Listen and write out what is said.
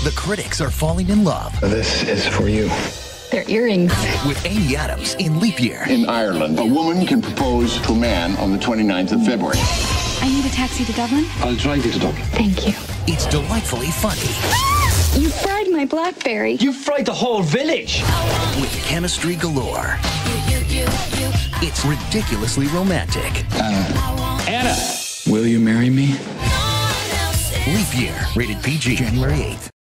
The critics are falling in love. This is for you. They're earrings. With Amy Adams in Leap Year. In Ireland, a woman can propose to a man on the 29th of February. I need a taxi to Dublin. I'll drive you to Dublin. Thank you. It's delightfully funny. You fried my BlackBerry. You fried the whole village. With chemistry galore. It's ridiculously romantic. Anna. Will you marry me? Leap Year, rated PG, January 8th.